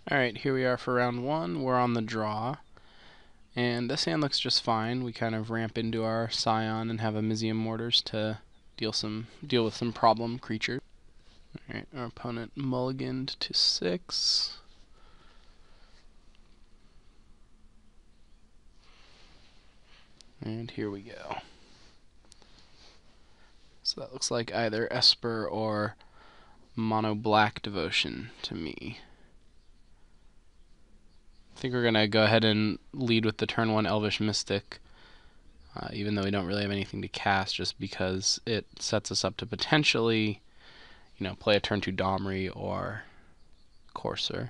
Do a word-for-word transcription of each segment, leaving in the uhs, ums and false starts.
Alright, here we are for round one. We're on the draw. And this hand looks just fine. We kind of ramp into our Scion and have Amizium mortars to deal some deal with some problem creatures. Alright, our opponent mulliganed to six. And here we go. So that looks like either Esper or Mono Black Devotion to me. I think we're going to go ahead and lead with the turn one Elvish Mystic, uh, even though we don't really have anything to cast, just because it sets us up to potentially, you know, play a turn two Domri or Courser.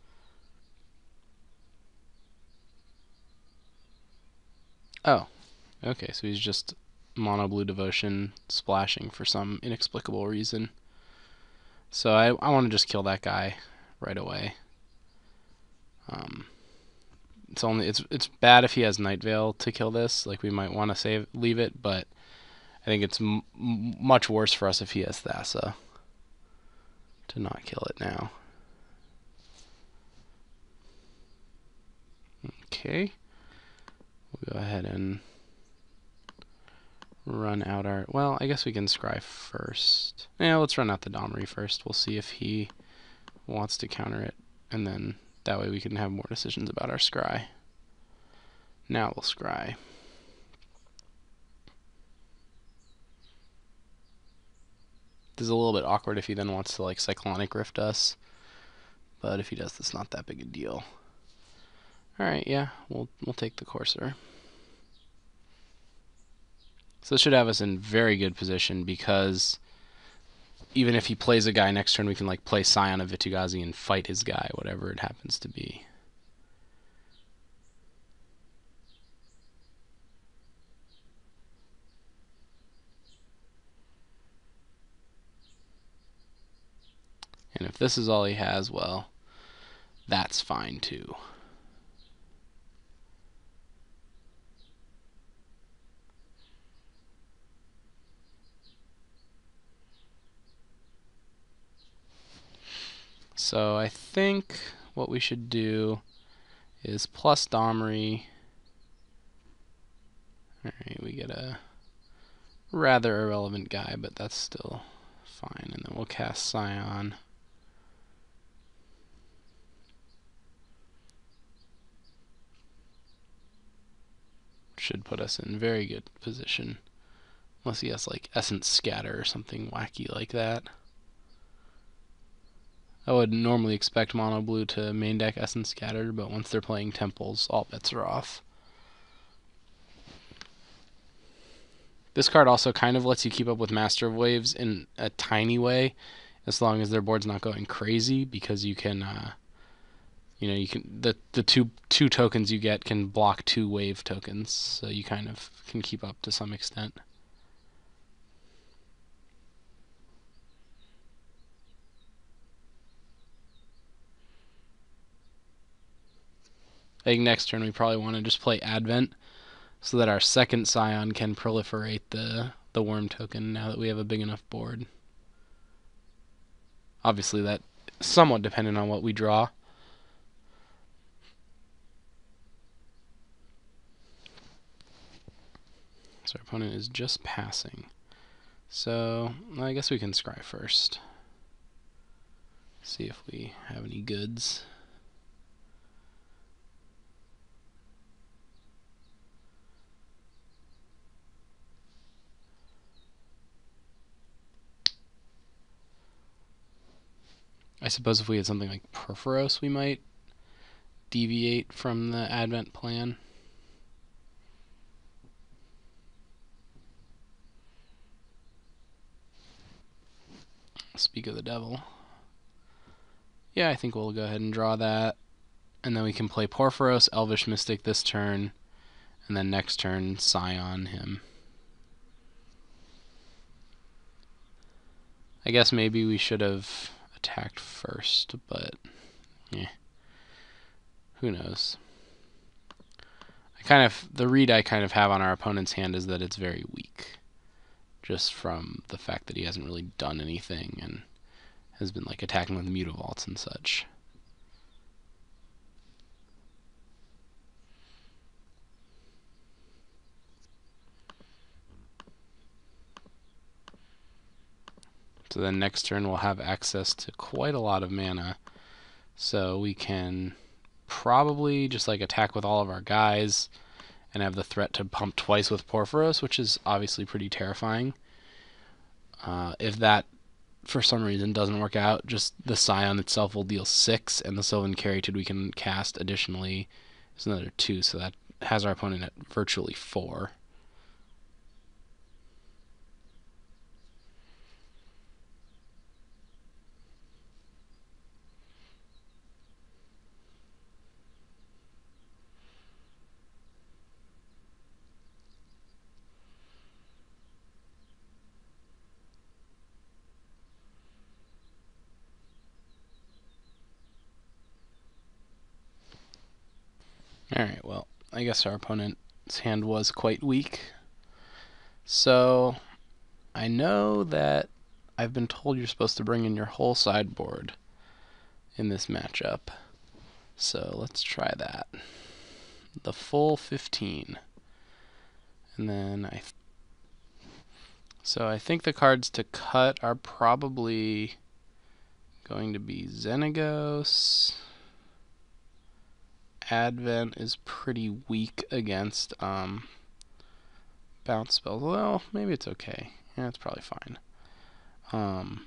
Oh, okay, so he's just Mono Blue Devotion splashing for some inexplicable reason. So I, I want to just kill that guy right away. Um, it's only it's it's bad if he has Night Veil to kill this. Like, we might want to save leave it, but I think it's m much worse for us if he has Thassa to not kill it now. Okay, we'll go ahead and run out our... Well, I guess we can scry first. Yeah, let's run out the Domri first. We'll see if he wants to counter it, and then that way we can have more decisions about our scry. Now we'll scry. This is a little bit awkward if he then wants to like Cyclonic Rift us, but if he does, that's not that big a deal. Alright, yeah, we'll we'll take the Courser. So this should have us in very good position, because even if he plays a guy next turn, we can like play Scion of Vitu-Ghazi and fight his guy, whatever it happens to be. And if this is all he has, well, that's fine too. So I think what we should do is plus Domri. Alright, we get a rather irrelevant guy, but that's still fine. And then we'll cast Scion. Should put us in very good position. Unless he has like Essence Scatter or something wacky like that. I would normally expect Mono Blue to main deck Essence Scatter, but once they're playing Temples, all bets are off. This card also kind of lets you keep up with Master of Waves in a tiny way, as long as their board's not going crazy, because you can, uh, you know, you can the the two two tokens you get can block two wave tokens, so you kind of can keep up to some extent. I think next turn we probably want to just play Advent, so that our second Scion can proliferate the, the worm token now that we have a big enough board. Obviously that somewhat dependent on what we draw. So our opponent is just passing. So I guess we can scry first. See if we have any goods. I suppose if we had something like Perforos, we might deviate from the Advent plan. Speak of the devil. Yeah, I think we'll go ahead and draw that. And then we can play Porphyros, Elvish Mystic this turn, and then next turn Scion him. I guess maybe we should have attacked first, but yeah, who knows. I kind of the read I kind of have on our opponent's hand is that it's very weak, just from the fact that he hasn't really done anything and has been like attacking with Mutavaults and such. So then next turn we'll have access to quite a lot of mana. So we can probably just like attack with all of our guys and have the threat to pump twice with Porphyros, which is obviously pretty terrifying. Uh, if that for some reason doesn't work out, just the Scion itself will deal six, and the Sylvan Caryatid we can cast additionally is another two, so that has our opponent at virtually four. Alright, well, I guess our opponent's hand was quite weak. So, I know that I've been told you're supposed to bring in your whole sideboard in this matchup. So, let's try that. The full fifteen. And then I... Th so, I think the cards to cut are probably going to be Xenagos. Advent is pretty weak against um, bounce spells. Well, maybe it's okay. Yeah, it's probably fine. Um,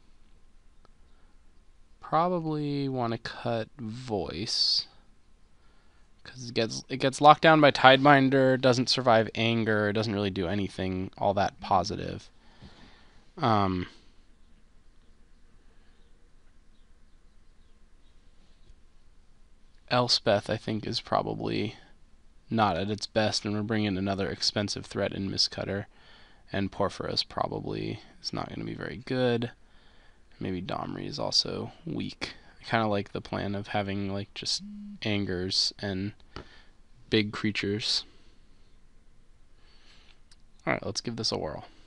probably want to cut Voice because it gets it gets locked down by Tidebinder. Doesn't survive Anger. Doesn't really do anything all that positive. Um, Elspeth, I think, is probably not at its best, and we're bringing another expensive threat in Mistcutter, and Porphyros probably is not going to be very good. Maybe Domri is also weak. I kind of like the plan of having like just Angers and big creatures. Alright, let's give this a whirl.